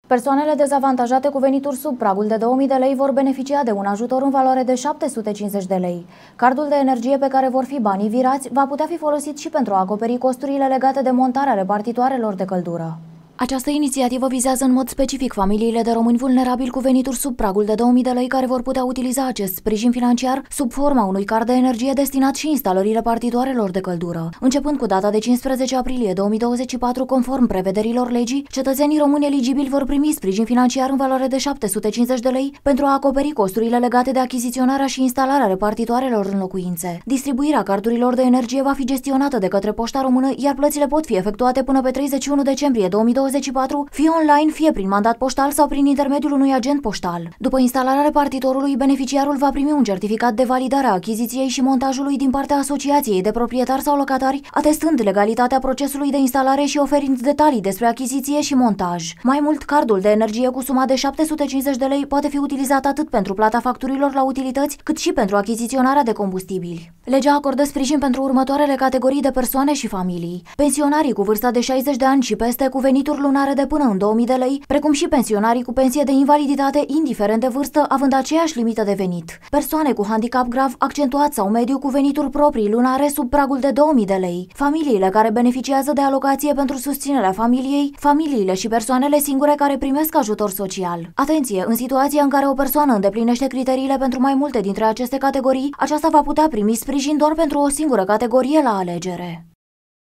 Persoanele dezavantajate cu venituri sub pragul de 2000 de lei vor beneficia de un ajutor în valoare de 750 de lei. Cardul de energie pe care vor fi banii virați va putea fi folosit și pentru a acoperi costurile legate de montarea repartitoarelor de căldură. Această inițiativă vizează în mod specific familiile de români vulnerabili cu venituri sub pragul de 2000 de lei care vor putea utiliza acest sprijin financiar sub forma unui card de energie destinat și instalării repartitoarelor de căldură. Începând cu data de 15 aprilie 2024, conform prevederilor legii, cetățenii români eligibili vor primi sprijin financiar în valoare de 750 de lei pentru a acoperi costurile legate de achiziționarea și instalarea repartitoarelor în locuințe. Distribuirea cardurilor de energie va fi gestionată de către Poșta Română, iar plățile pot fi efectuate până pe 31 decembrie 2024, fie online, fie prin mandat poștal sau prin intermediul unui agent poștal. După instalarea repartitorului, beneficiarul va primi un certificat de validare a achiziției și montajului din partea Asociației de Proprietari sau Locatari, atestând legalitatea procesului de instalare și oferind detalii despre achiziție și montaj. Mai mult, cardul de energie cu suma de 750 de lei poate fi utilizat atât pentru plata facturilor la utilități, cât și pentru achiziționarea de combustibili. Legea acordă sprijin pentru următoarele categorii de persoane și familii: pensionarii cu vârsta de 60 de ani și peste cu venituri lunare de până în 2000 de lei, precum și pensionarii cu pensie de invaliditate indiferent de vârstă, având aceeași limită de venit, persoane cu handicap grav, accentuat sau mediu cu venituri proprii lunare sub pragul de 2000 de lei, familiile care beneficiază de alocație pentru susținerea familiei, familiile și persoanele singure care primesc ajutor social. Atenție! În situația în care o persoană îndeplinește criteriile pentru mai multe dintre aceste categorii, aceasta va putea primi sprijin doar pentru o singură categorie la alegere.